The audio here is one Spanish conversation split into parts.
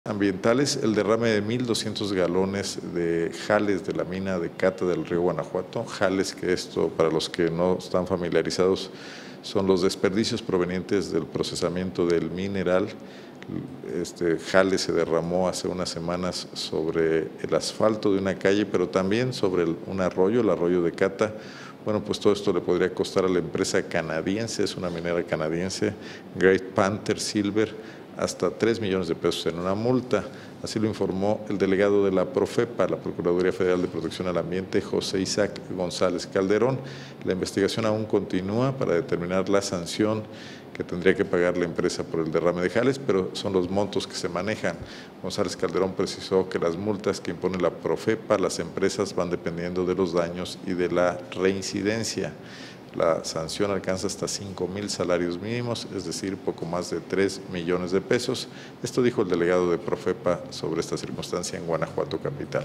Ambientales, el derrame de 1.200 galones de jales de la mina de Cata del río Guanajuato. Jales, que esto, para los que no están familiarizados, son los desperdicios provenientes del procesamiento del mineral. Este jale se derramó hace unas semanas sobre el asfalto de una calle, pero también sobre un arroyo, el arroyo de Cata. Bueno, pues todo esto le podría costar a la empresa canadiense, es una minera canadiense, Great Panther Silver, hasta 3 millones de pesos en una multa. Así lo informó el delegado de la Profepa, la Procuraduría Federal de Protección al Ambiente, José Isaac González Calderón. La investigación aún continúa para determinar la sanción que tendría que pagar la empresa por el derrame de jales, pero son los montos que se manejan. González Calderón precisó que las multas que impone la Profepa, las empresas van dependiendo de los daños y de la reincidencia. La sanción alcanza hasta 5,000 salarios mínimos, es decir, poco más de 3 millones de pesos. Esto dijo el delegado de Profepa sobre esta circunstancia en Guanajuato capital.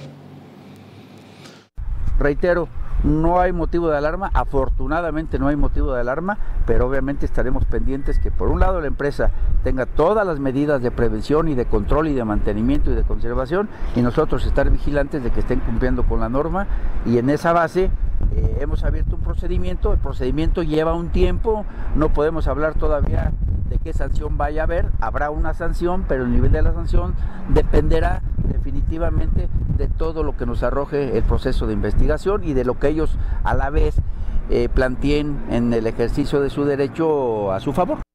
Reitero, no hay motivo de alarma, afortunadamente no hay motivo de alarma, pero obviamente estaremos pendientes que por un lado la empresa tenga todas las medidas de prevención y de control y de mantenimiento y de conservación, y nosotros estar vigilantes de que estén cumpliendo con la norma, y en esa base hemos abierto un procedimiento. El procedimiento lleva un tiempo, no podemos hablar todavía de qué sanción vaya a haber. Habrá una sanción, pero el nivel de la sanción dependerá definitivamente de todo lo que nos arroje el proceso de investigación y de lo que ellos a la vez planteen en el ejercicio de su derecho a su favor.